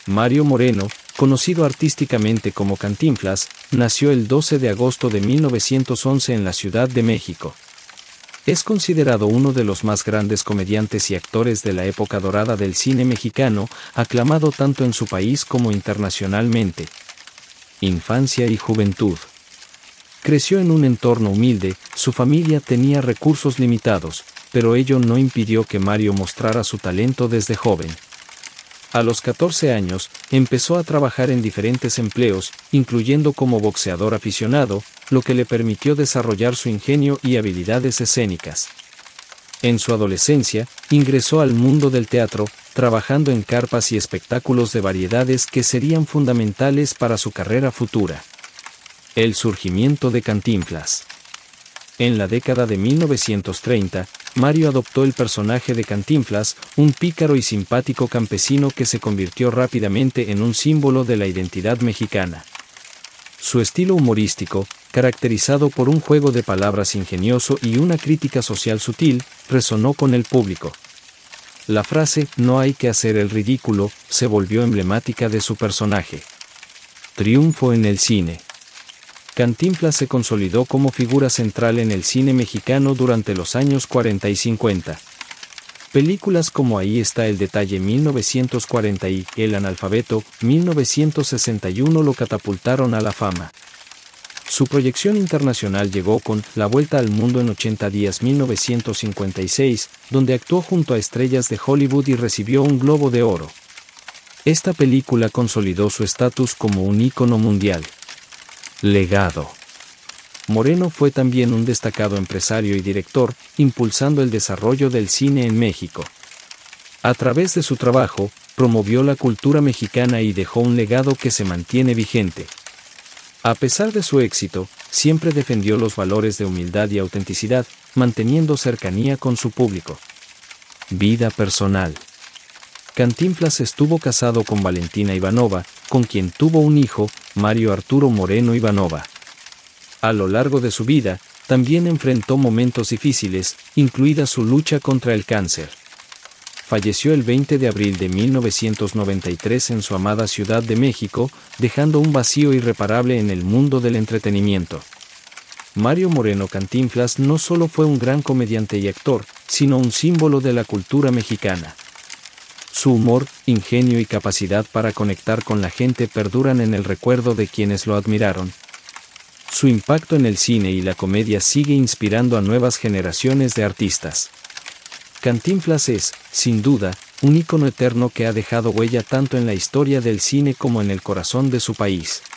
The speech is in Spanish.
Mario Moreno, conocido artísticamente como Cantinflas, nació el 12 de agosto de 1911 en la Ciudad de México. Es considerado uno de los más grandes comediantes y actores de la época dorada del cine mexicano, aclamado tanto en su país como internacionalmente. Infancia y juventud. Creció en un entorno humilde, su familia tenía recursos limitados, pero ello no impidió que Mario mostrara su talento desde joven. A los 14 años, empezó a trabajar en diferentes empleos, incluyendo como boxeador aficionado, lo que le permitió desarrollar su ingenio y habilidades escénicas. En su adolescencia, ingresó al mundo del teatro, trabajando en carpas y espectáculos de variedades que serían fundamentales para su carrera futura. El surgimiento de Cantinflas. En la década de 1930, Mario adoptó el personaje de Cantinflas, un pícaro y simpático campesino que se convirtió rápidamente en un símbolo de la identidad mexicana. Su estilo humorístico, caracterizado por un juego de palabras ingenioso y una crítica social sutil, resonó con el público. La frase "no hay que hacer el ridículo" se volvió emblemática de su personaje. Triunfo en el cine. Cantinflas se consolidó como figura central en el cine mexicano durante los años 40 y 50. Películas como Ahí está el detalle 1940 y El analfabeto 1961 lo catapultaron a la fama. Su proyección internacional llegó con La vuelta al mundo en 80 días 1956, donde actuó junto a estrellas de Hollywood y recibió un Globo de Oro. Esta película consolidó su estatus como un ícono mundial. Legado. Moreno fue también un destacado empresario y director, impulsando el desarrollo del cine en México. A través de su trabajo, promovió la cultura mexicana y dejó un legado que se mantiene vigente. A pesar de su éxito, siempre defendió los valores de humildad y autenticidad, manteniendo cercanía con su público. Vida personal. Cantinflas estuvo casado con Valentina Ivanova, con quien tuvo un hijo, Mario Arturo Moreno Ivanova. A lo largo de su vida, también enfrentó momentos difíciles, incluida su lucha contra el cáncer. Falleció el 20 de abril de 1993 en su amada Ciudad de México, dejando un vacío irreparable en el mundo del entretenimiento. Mario Moreno Cantinflas no solo fue un gran comediante y actor, sino un símbolo de la cultura mexicana. Su humor, ingenio y capacidad para conectar con la gente perduran en el recuerdo de quienes lo admiraron. Su impacto en el cine y la comedia sigue inspirando a nuevas generaciones de artistas. Cantinflas es, sin duda, un ícono eterno que ha dejado huella tanto en la historia del cine como en el corazón de su país.